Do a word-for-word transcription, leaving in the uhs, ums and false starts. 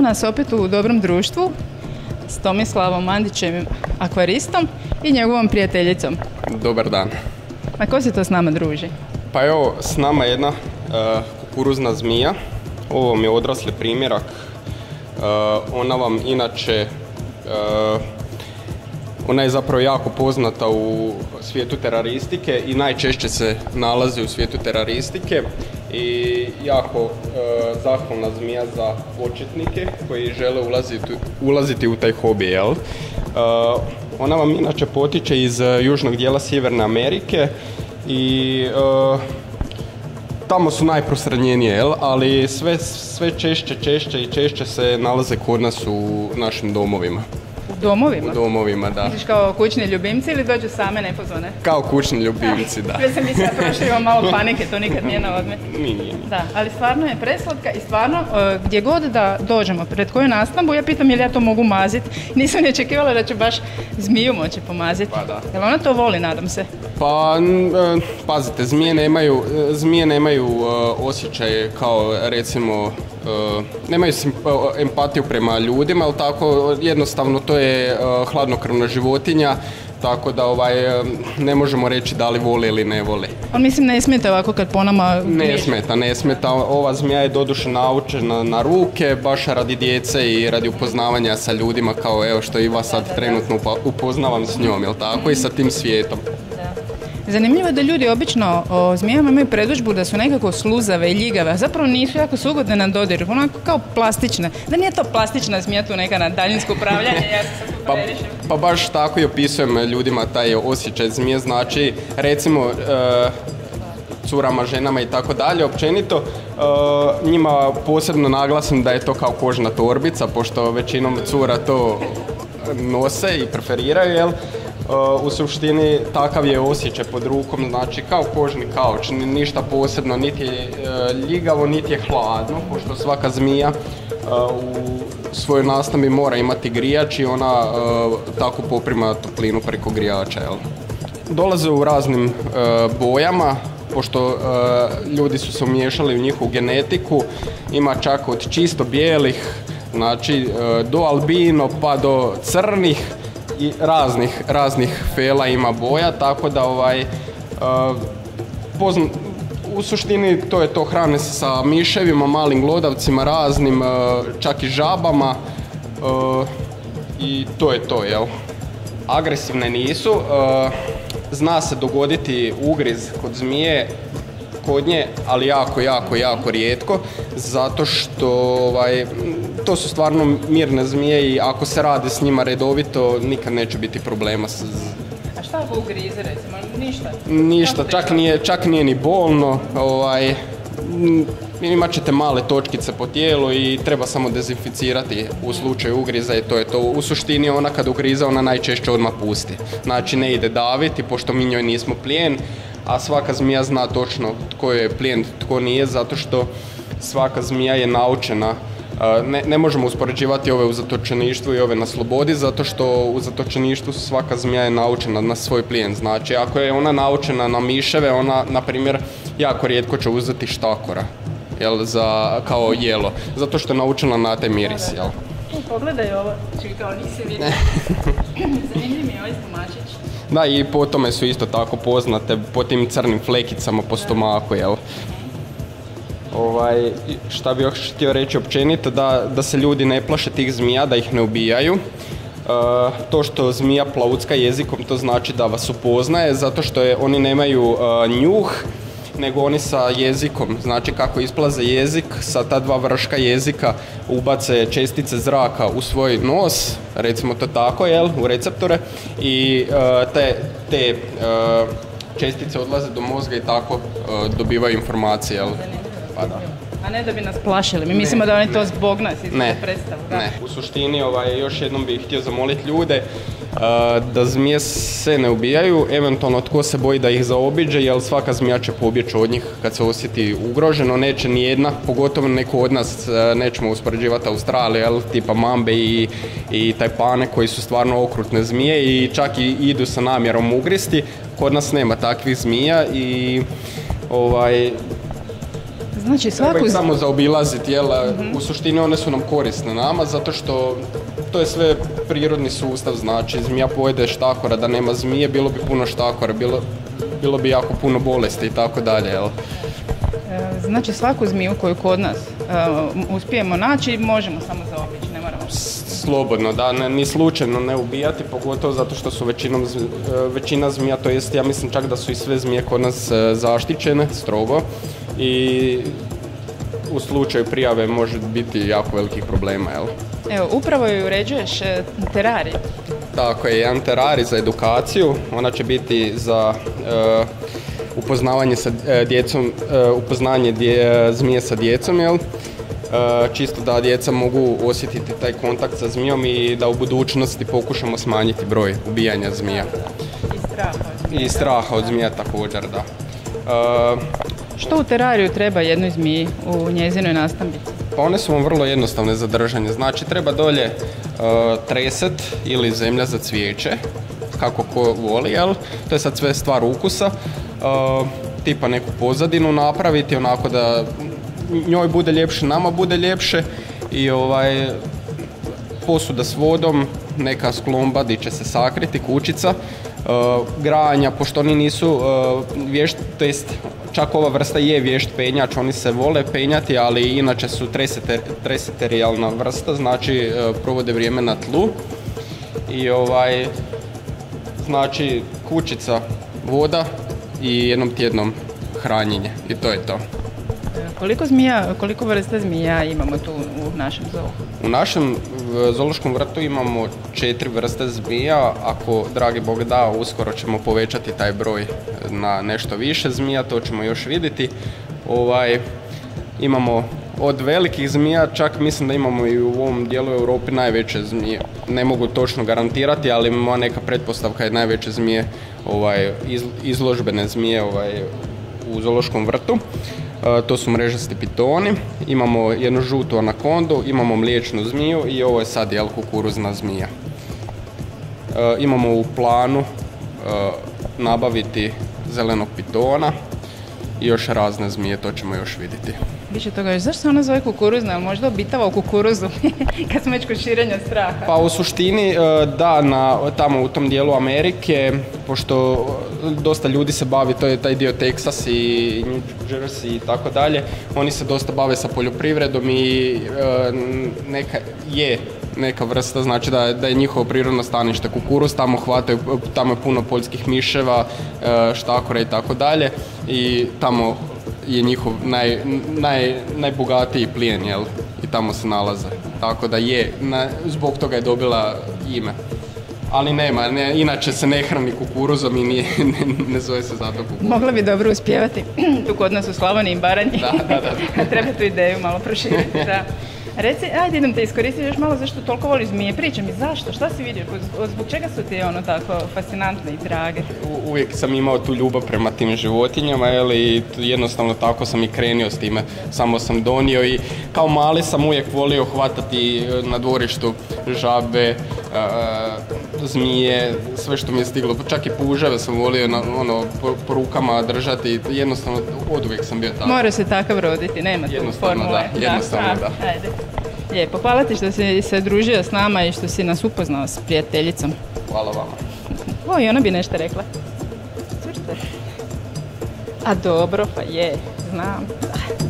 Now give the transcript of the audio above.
nas opet u dobrom društvu s Tomislavom Mandićem, akvaristom i njegovom prijateljicom. Dobar dan. A ko se to s nama druži? Pa evo, s nama je jedna uh, kukuruzna zmija. Ovo vam je odrasli primjerak. Uh, ona vam inače, uh, ona je zapravo jako poznata u svijetu teraristike i najčešće se nalazi u svijetu teraristike i jako uh, zahvalna zmija za početnike koji žele ulaziti, ulaziti u taj hobi, jel? Uh, ona vam inače potiče iz uh, južnog dijela Sjeverne Amerike i uh, tamo su najprostranjenije, jel? Ali sve, sve češće, češće i češće se nalaze kod nas u našim domovima. U domovima? U domovima, da. Misliš kao kućni ljubimci ili dođu same nepozvane? Kao kućni ljubimci, da. Sve sam mislila, prošli imam malo panike, to nikad nije na odmet. Nije, nije. Da, ali stvarno je preslatka i stvarno uh, gdje god da dođemo, pred koju nastavbu, ja pitam jel ja to mogu maziti. Nisam ni očekivala da ću baš zmiju moći pomaziti. Pa da. Jel ona to voli, nadam se? Pa, uh, pazite, zmije nemaju, uh, zmije nemaju uh, osjećaje kao recimo, uh, nemaju simp- uh, empatiju prema ljudima, ali tako jednostavno to je uh, hladnokrvna životinja, tako da ovaj, ne možemo reći da li voli ili ne voli. On mislim ne smeta ovako kad po nama... Ne smeta, ne smeta. Ova zmija je doduše naučena na ruke, baš radi djece i radi upoznavanja sa ljudima kao evo što i vas sad trenutno upoznavam s njom, jel tako, i sa tim svijetom. Zanimljivo je da ljudi obično o zmijama imaju predodžbu da su nekako sluzave i ljigave, a zapravo nisu, jako su ugodne na dodir, onako kao plastične. Da nije to plastična zmija tu neka na daljinsko upravljanje, ja se sad pa, pa baš tako i opisujem ljudima taj osjećaj zmije, znači recimo e, curama, ženama i tako dalje, općenito e, njima posebno naglasim da je to kao kožna torbica, pošto većinom cura to nose i preferiraju, jel? Uh, u suštini takav je osjećaj pod rukom, znači kao kožni kauč, ništa posebno, niti je uh, ljigavo, niti je hladno, pošto svaka zmija uh, u svojoj nastavi mora imati grijač i ona uh, tako poprima toplinu preko grijača. Jel? Dolaze u raznim uh, bojama, pošto uh, ljudi su se umiješali u njihovu genetiku, ima čak od čisto bijelih, znači uh, do albino pa do crnih, i raznih, raznih fela ima boja, tako da ovaj, uh, pozna, u suštini to je to, hrane se sa miševima, malim glodavcima, raznim, uh, čak i žabama uh, i to je to, jel? Agresivne nisu, uh, zna se dogoditi ugriz kod zmije, kod nje, ali jako, jako, jako rijetko, zato što ovaj, to su stvarno mirne zmije i ako se radi s njima redovito, nikad neće biti problema. A šta ako ugrize, recimo? Ništa? Ništa, čak nije, čak nije ni bolno, ovaj, imat ćete male točkice po tijelu i treba samo dezinficirati u slučaju ugriza i to je to. U suštini ona kad ugriza, ona najčešće odmah pusti. Znači ne ide daviti, pošto mi njoj nismo plijen, a svaka zmija zna točno tko je plijen, tko nije, zato što svaka zmija je naučena. Ne, ne možemo uspoređivati ove u zatočeništvu i ove na slobodi, zato što u zatočeništvu svaka zmija je naučena na svoj plijen. Znači, ako je ona naučena na miševe, ona, na primjer, jako rijetko će uzeti štakora, jel, za, kao jelo, zato što je naučena na taj miris, jel. Pogledaj ovo, čekaj, kao nisi vidio. Zanimljiv mi je ovaj stomačić. Da, i po tome su isto tako poznate, po tim crnim flekicama po stomaku, jel. Ovaj, šta bih još htio reći općenito, da, da se ljudi ne plaše tih zmija, da ih ne ubijaju. E, to što zmija plaucka jezikom, to znači da vas upoznaje, zato što je, oni nemaju e, njuh, nego oni sa jezikom, znači kako isplaze jezik, sa ta dva vrška jezika ubace čestice zraka u svoj nos, recimo to tako, jel, u receptore, i e, te, te e, čestice odlaze do mozga i tako e, dobivaju informacije, jel. Pa da. A ne da bi nas plašili, mi mislimo da oni to zbog nas izgleda predstavu. Da? Ne, u suštini ovaj, još jednom bih htio zamoliti ljude uh, da zmije se ne ubijaju, eventualno tko se boji da ih zaobiđe, jer svaka zmija će pobjeći od njih kad se osjeti ugroženo, neće ni jedna, pogotovo neko od nas, uh, nećemo uspoređivati Australiju, jel, tipa mambe i, i tajpane koji su stvarno okrutne zmije i čak i idu sa namjerom ugristi, kod nas nema takvih zmija i ovaj, Znači Treba svaku... ih samo zaobilaziti, jel? Mm-hmm. U suštini one su nam korisne nama, zato što to je sve prirodni sustav, znači zmija pojede štakora, da nema zmije, bilo bi puno štakora, bilo, bilo bi jako puno bolesti i tako dalje, jel? Znači svaku zmiju koju kod nas uh, uspijemo naći, možemo samo zaobići, ne moramo... Slobodno, da, ne, ni slučajno ne ubijati, pogotovo zato što su većinom, većina zmija, to jest ja mislim čak da su i sve zmije kod nas zaštićene, strogo, i u slučaju prijave može biti jako velikih problema, jel? Evo, upravo ju uređuješ terarij. Tako je, jedan terarij za edukaciju, ona će biti za uh, upoznavanje sa djecom, uh, upoznanje dje, zmije sa djecom, jel? Uh, čisto da djeca mogu osjetiti taj kontakt sa zmijom i da u budućnosti pokušamo smanjiti broj ubijanja zmija. I straha od zmija. I straha od zmija također, da. Uh, Što u terariju treba jednoj zmiji u njezinoj nastambici? Pa one su vam vrlo jednostavne za držanje. Znači treba dolje uh, treset ili zemlja za cvijeće, kako ko voli, jel? To je sad sve stvar ukusa. Uh, tipa neku pozadinu napraviti, onako da njoj bude ljepše, nama bude ljepše, i ovaj, posuda s vodom, neka sklomba gdje će se sakriti, kućica, uh, granja, pošto oni nisu uh, vješt, to jest čak ova vrsta je vješt penjač, oni se vole penjati, ali inače su treseter, treseterijalna vrsta, znači uh, provode vrijeme na tlu, i ovaj, znači kućica, voda i jednom tjednom hranjenje, i to je to. Koliko zmija, koliko vrsta zmija imamo tu u našem zoo? U našem zoološkom vrtu imamo četiri vrste zmija. Ako, dragi Bog da, uskoro ćemo povećati taj broj na nešto više zmija, to ćemo još vidjeti. Ovaj, imamo od velikih zmija, čak mislim da imamo i u ovom dijelu Europe najveće zmije. Ne mogu točno garantirati, ali moja neka pretpostavka je najveće zmije, ovaj, iz, izložbene zmije ovaj, u zoološkom vrtu. Uh, to su mrežasti pitoni, imamo jednu žutu anakondu, imamo mliječnu zmiju i ovo je sad jel kukuruzna zmija. Uh, imamo u planu uh, nabaviti zelenog pitona i još razne zmije, to ćemo još vidjeti. Više toga još, zašto se ona zove kukuruzna? Možda obitava u kukuruzu, kad smo već kod širenja straha? Pa u suštini da, na, tamo u tom dijelu Amerike, pošto dosta ljudi se bavi, to je taj dio Texas i New Jersey i tako dalje, oni se dosta bave sa poljoprivredom i neka je neka vrsta, znači da, da je njihovo prirodno stanište kukuruz, tamo hvataju, tamo je puno poljskih miševa, štakora i tako dalje, i tamo je njihov naj, naj, najbogatiji plijen, jel? I tamo se nalaze. Tako da je, na, zbog toga je dobila ime. Ali nema, ne, inače se ne hrani kukuruzom i nije, ne, ne zove se zato kukuruz. Mogla bi dobro uspjevati tu kod nas u Slavoniji i Baranji. Da, da, da. Treba tu ideju malo proširiti, da. Reci, ajde idem te iskoristiti još malo zašto toliko voliš zmije. Pričaj mi zašto, šta si vidio, zbog čega su ti ono tako fascinantne i drage? U, uvijek sam imao tu ljubav prema tim životinjama, jel, i jednostavno tako sam i krenio s time. Samo sam donio i kao mali sam uvijek volio hvatati na dvorištu žabe, uh, zmije, sve što mi je stiglo. Čak i puževe sam volio na, ono, po, po rukama držati, jednostavno od uvijek sam bio tako. Mora se takav roditi, nema tu jednostavno, formule. Da, jednostavno da. da. Ajde. Lijepo, hvala ti što si se družio s nama i što si nas upoznao s prijateljicom. Hvala vama. O, i ona bi nešto rekla. Cvrte. A dobro, pa je, znam.